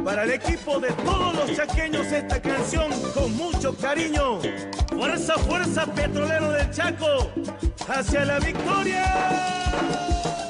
Para el equipo de todos los chaqueños esta canción con mucho cariño. Fuerza, fuerza, Petrolero del Chaco, hacia la victoria.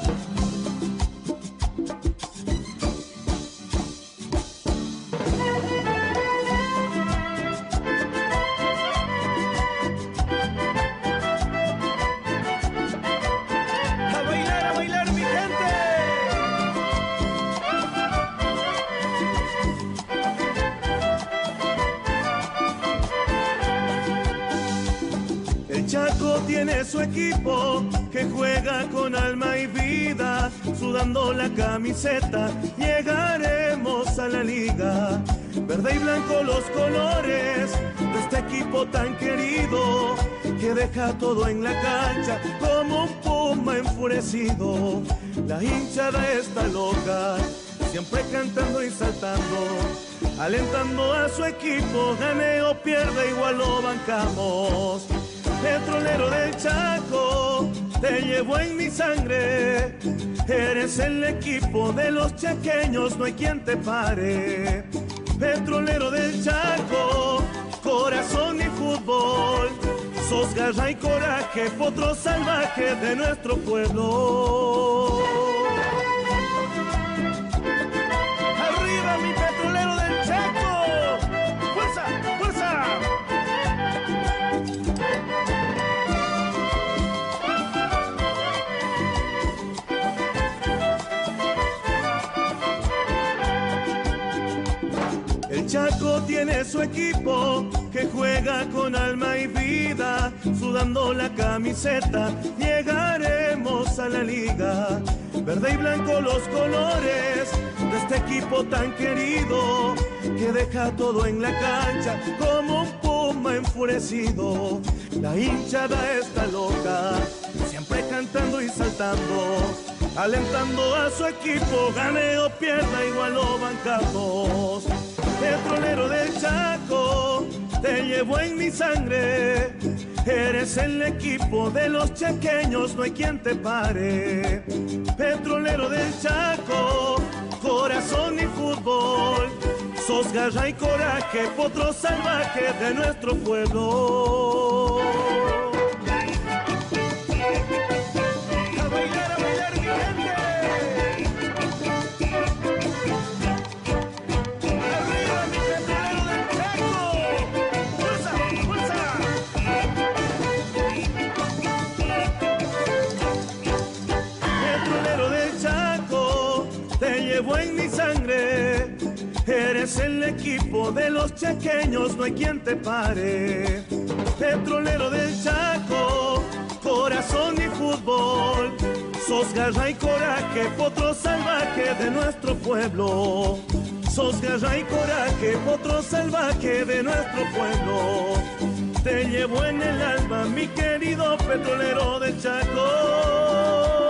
Chaco tiene su equipo que juega con alma y vida, sudando la camiseta, llegaremos a la liga. Verde y blanco los colores de este equipo tan querido, que deja todo en la cancha como un puma enfurecido. La hinchada está loca, siempre cantando y saltando, alentando a su equipo, gane o pierda igual lo bancamos. Petrolero del Chaco, te llevo en mi sangre, eres el equipo de los chaqueños, no hay quien te pare. Petrolero del Chaco, corazón y fútbol, sos garra y coraje, potro salvaje de nuestro pueblo. ¡Arriba mi Petrolero del Chaco! ¡Fuerza, fuerza! El Chaco tiene su equipo que juega con alma y vida, sudando la camiseta, llegaremos a la liga. Verde y blanco los colores de este equipo tan querido, que deja todo en la cancha como un puma enfurecido. La hinchada está loca, siempre cantando y saltando, alentando a su equipo, gane o pierda igual lo bancamos. Petrolero del Chaco, te llevo en mi sangre, eres el equipo de los chaqueños, no hay quien te pare. Petrolero del Chaco, corazón y fútbol, sos garra y coraje, potro salvaje de nuestro pueblo. Llevo en mi sangre, eres el equipo de los chaqueños, no hay quien te pare. Petrolero del Chaco, corazón y fútbol, sos garra y coraje, potro salvaje de nuestro pueblo. Sos garra y coraje, potro salvaje de nuestro pueblo. Te llevo en el alma, mi querido Petrolero del Chaco.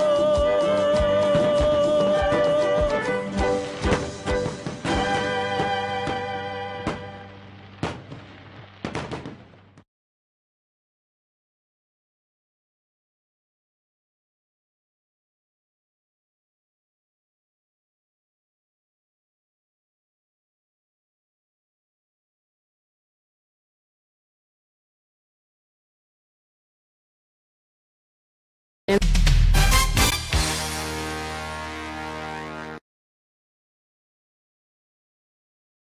And